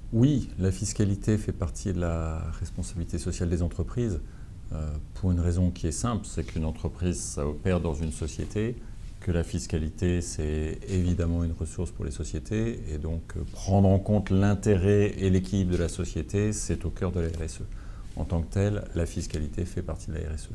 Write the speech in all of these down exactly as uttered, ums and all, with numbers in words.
Oui, la fiscalité fait partie de la responsabilité sociale des entreprises, euh, pour une raison qui est simple, c'est qu'une entreprise, ça opère dans une société, que la fiscalité, c'est évidemment une ressource pour les sociétés, et donc euh, prendre en compte l'intérêt et l'équilibre de la société, c'est au cœur de la R S E. En tant que telle, la fiscalité fait partie de la R S E.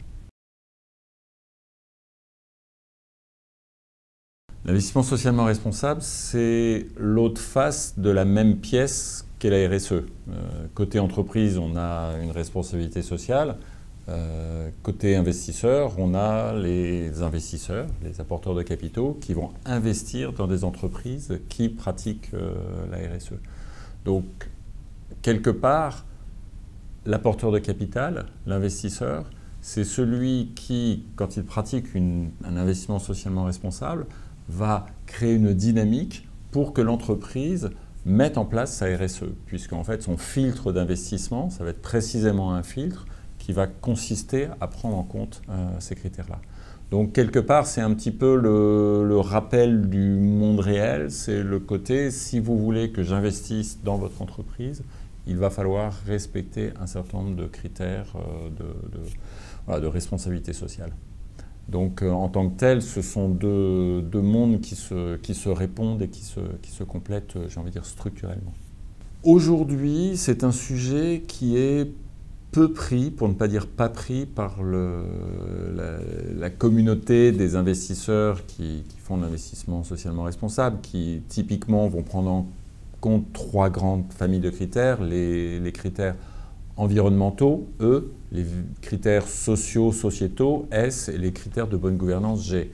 L'investissement socialement responsable, c'est l'autre face de la même pièce qu'est la R S E. Euh, côté entreprise, on a une responsabilité sociale. Euh, côté investisseur, on a les investisseurs, les apporteurs de capitaux qui vont investir dans des entreprises qui pratiquent euh, la R S E. Donc, quelque part, l'apporteur de capital, l'investisseur, c'est celui qui, quand il pratique une, un investissement socialement responsable, va créer une dynamique pour que l'entreprise mette en place sa R S E, puisqu'en fait son filtre d'investissement, ça va être précisément un filtre qui va consister à prendre en compte euh, ces critères-là. Donc quelque part, c'est un petit peu le, le rappel du monde réel, c'est le côté, si vous voulez que j'investisse dans votre entreprise, il va falloir respecter un certain nombre de critères euh, de, de, voilà, de responsabilité sociale. Donc euh, en tant que tel, ce sont deux, deux mondes qui se, qui se répondent et qui se, qui se complètent, j'ai envie de dire, structurellement. Aujourd'hui, c'est un sujet qui est peu pris, pour ne pas dire pas pris, par le, la, la communauté des investisseurs qui, qui font de l'investissement socialement responsable, qui typiquement vont prendre en compte trois grandes familles de critères, les, les critères environnementaux, E, les critères sociaux, sociétaux, S, et les critères de bonne gouvernance, G.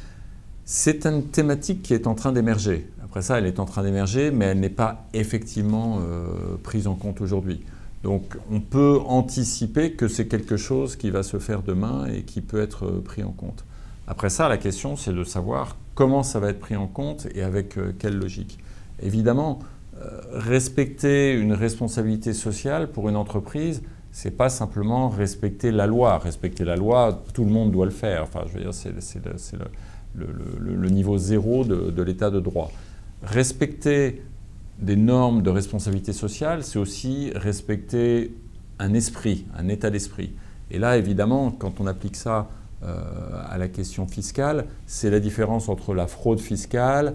C'est une thématique qui est en train d'émerger. Après ça, elle est en train d'émerger, mais elle n'est pas effectivement euh, prise en compte aujourd'hui. Donc on peut anticiper que c'est quelque chose qui va se faire demain et qui peut être pris en compte. Après ça, la question, c'est de savoir comment ça va être pris en compte et avec euh, quelle logique. Évidemment, euh, respecter une responsabilité sociale pour une entreprise, ce n'est pas simplement respecter la loi. Respecter la loi, tout le monde doit le faire. Enfin, je veux dire, c'est le, le, le, le niveau zéro de, de l'état de droit. Respecter des normes de responsabilité sociale, c'est aussi respecter un esprit, un état d'esprit. Et là, évidemment, quand on applique ça euh, à la question fiscale, c'est la différence entre la fraude fiscale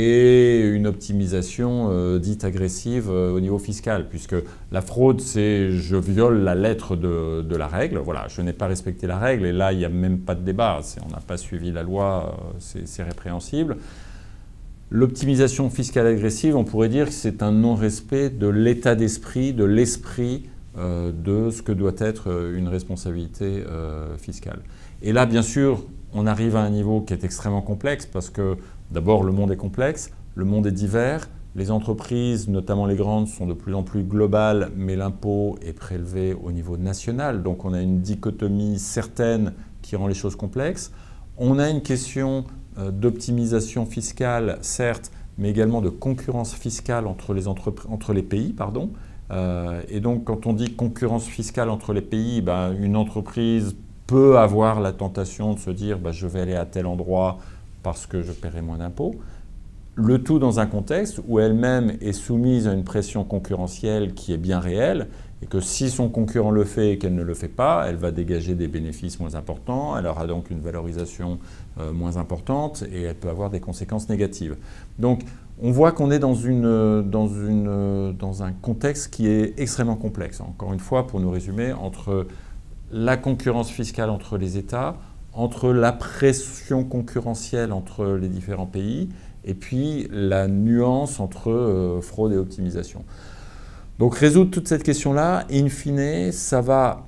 et une optimisation euh, dite agressive euh, au niveau fiscal, puisque la fraude, c'est je viole la lettre de, de la règle, voilà, je n'ai pas respecté la règle, et là, il n'y a même pas de débat, on n'a pas suivi la loi, euh, c'est répréhensible. L'optimisation fiscale agressive, on pourrait dire que c'est un non-respect de l'état d'esprit, de l'esprit euh, de ce que doit être une responsabilité euh, fiscale. Et là, bien sûr, on arrive à un niveau qui est extrêmement complexe parce que d'abord, le monde est complexe, le monde est divers, les entreprises, notamment les grandes, sont de plus en plus globales, mais l'impôt est prélevé au niveau national, donc on a une dichotomie certaine qui rend les choses complexes. On a une question d'optimisation fiscale, certes, mais également de concurrence fiscale entre les, entre les pays. Pardon. Euh, et donc, quand on dit concurrence fiscale entre les pays, ben, une entreprise peut avoir la tentation de se dire ben, « je vais aller à tel endroit parce que je paierai moins d'impôts ». Le tout dans un contexte où elle-même est soumise à une pression concurrentielle qui est bien réelle, et que si son concurrent le fait et qu'elle ne le fait pas, elle va dégager des bénéfices moins importants, elle aura donc une valorisation euh, moins importante et elle peut avoir des conséquences négatives. Donc on voit qu'on est dans, une, dans, une, dans un contexte qui est extrêmement complexe. Encore une fois, pour nous résumer, entre la concurrence fiscale entre les États, entre la pression concurrentielle entre les différents pays, et puis la nuance entre euh, fraude et optimisation. Donc résoudre toute cette question-là, in fine, ça va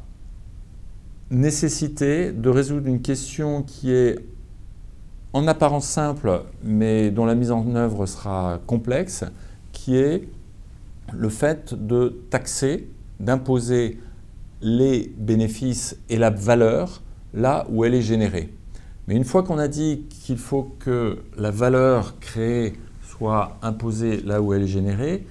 nécessiter de résoudre une question qui est en apparence simple, mais dont la mise en œuvre sera complexe, qui est le fait de taxer, d'imposer les bénéfices et la valeur là où elle est générée. Mais une fois qu'on a dit qu'il faut que la valeur créée soit imposée là où elle est générée,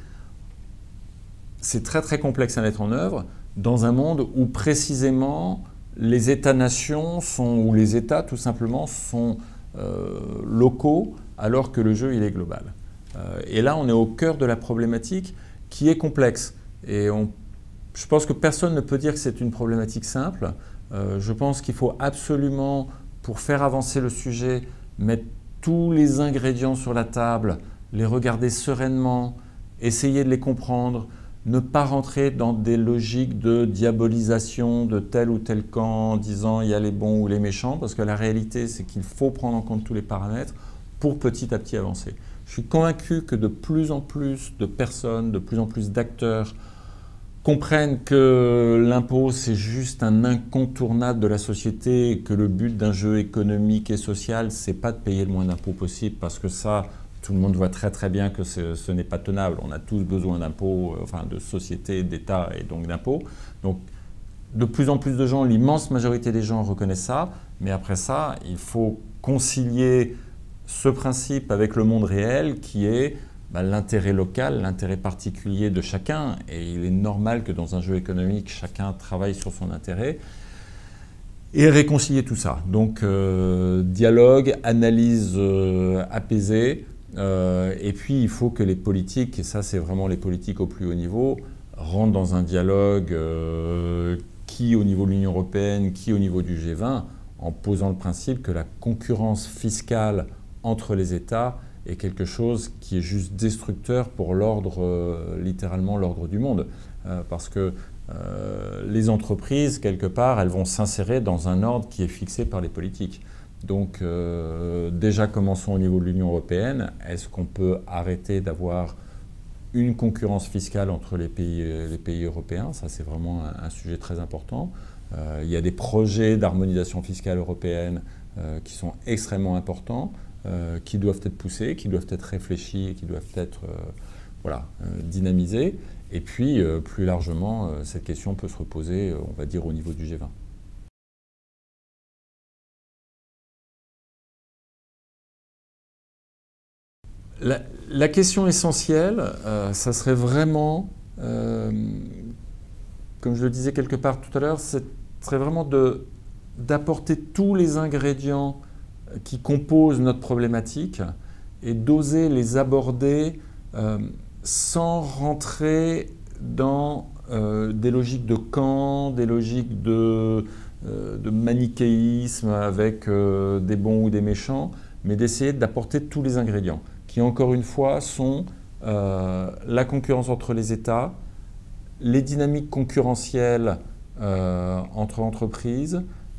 c'est très très complexe à mettre en œuvre dans un monde où précisément les États-nations sont, ou les États tout simplement sont euh, locaux alors que le jeu il est global. Euh, et là on est au cœur de la problématique qui est complexe. Et on, je pense que personne ne peut dire que c'est une problématique simple. Euh, je pense qu'il faut absolument, pour faire avancer le sujet, mettre tous les ingrédients sur la table, les regarder sereinement, essayer de les comprendre, ne pas rentrer dans des logiques de diabolisation de tel ou tel camp en disant il y a les bons ou les méchants, parce que la réalité c'est qu'il faut prendre en compte tous les paramètres pour petit à petit avancer. Je suis convaincu que de plus en plus de personnes, de plus en plus d'acteurs comprennent que l'impôt c'est juste un incontournable de la société et que le but d'un jeu économique et social c'est pas de payer le moins d'impôts possible, parce que ça, tout le monde voit très très bien que ce n'est pas tenable. On a tous besoin d'impôts, enfin de sociétés, d'États et donc d'impôts. Donc de plus en plus de gens, l'immense majorité des gens reconnaissent ça, mais après ça, il faut concilier ce principe avec le monde réel qui est bah, l'intérêt local, l'intérêt particulier de chacun. Et il est normal que dans un jeu économique, chacun travaille sur son intérêt. Et réconcilier tout ça. Donc euh, dialogue, analyse euh, apaisée. Euh, et puis il faut que les politiques, et ça c'est vraiment les politiques au plus haut niveau, rentrent dans un dialogue euh, qui au niveau de l'Union européenne, qui au niveau du G vingt, en posant le principe que la concurrence fiscale entre les États est quelque chose qui est juste destructeur pour l'ordre, euh, littéralement l'ordre du monde. Euh, parce que euh, les entreprises, quelque part, elles vont s'insérer dans un ordre qui est fixé par les politiques. Donc euh, déjà commençons au niveau de l'Union européenne. Est-ce qu'on peut arrêter d'avoir une concurrence fiscale entre les pays, les pays européens? Ça c'est vraiment un, un sujet très important. Euh, il y a des projets d'harmonisation fiscale européenne euh, qui sont extrêmement importants, euh, qui doivent être poussés, qui doivent être réfléchis et qui doivent être euh, voilà, euh, dynamisés. Et puis euh, plus largement, euh, cette question peut se reposer, euh, on va dire, au niveau du G vingt. La, la question essentielle, euh, ça serait vraiment, euh, comme je le disais quelque part tout à l'heure, ce serait vraiment de, d'apporter tous les ingrédients qui composent notre problématique et d'oser les aborder euh, sans rentrer dans euh, des logiques de camp, des logiques de, euh, de manichéisme avec euh, des bons ou des méchants, mais d'essayer d'apporter tous les ingrédients, qui encore une fois sont euh, la concurrence entre les États, les dynamiques concurrentielles euh, entre entreprises,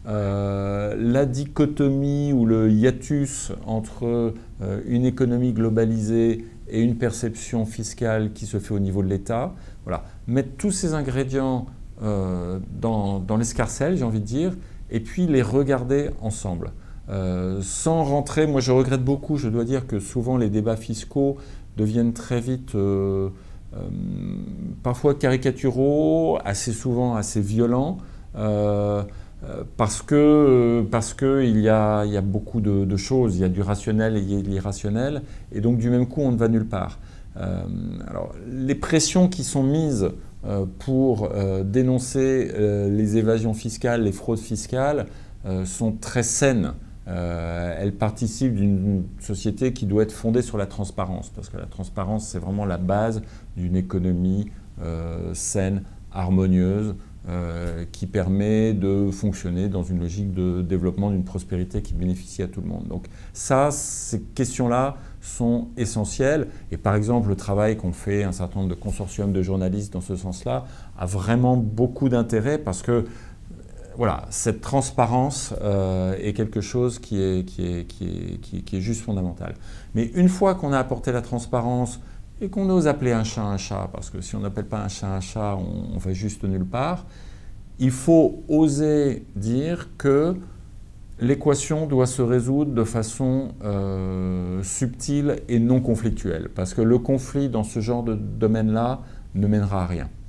euh, la dichotomie ou le hiatus entre euh, une économie globalisée et une perception fiscale qui se fait au niveau de l'État. Voilà. Mettre tous ces ingrédients euh, dans, dans l'escarcelle, j'ai envie de dire, et puis les regarder ensemble. Euh, sans rentrer, moi je regrette beaucoup, je dois dire que souvent les débats fiscaux deviennent très vite euh, euh, parfois caricaturaux, assez souvent assez violents, euh, euh, parce que parce que il y a, il y a beaucoup de, de choses, il y a du rationnel et il y a de l'irrationnel, et donc du même coup on ne va nulle part. Euh, alors, les pressions qui sont mises euh, pour euh, dénoncer euh, les évasions fiscales, les fraudes fiscales, euh, sont très saines. Euh, elle participe d'une société qui doit être fondée sur la transparence, parce que la transparence, c'est vraiment la base d'une économie euh, saine, harmonieuse, euh, qui permet de fonctionner dans une logique de développement d'une prospérité qui bénéficie à tout le monde. Donc ça, ces questions-là sont essentielles. Et par exemple, le travail qu'ont fait un certain nombre de consortiums de journalistes dans ce sens-là a vraiment beaucoup d'intérêt, parce que voilà, cette transparence euh, est quelque chose qui est, qui, est, qui, est, qui, est, qui est juste fondamental. Mais une fois qu'on a apporté la transparence et qu'on ose appeler un chat un chat, parce que si on n'appelle pas un chat un chat, on, on va juste nulle part, il faut oser dire que l'équation doit se résoudre de façon euh, subtile et non conflictuelle. Parce que le conflit dans ce genre de domaine-là ne mènera à rien.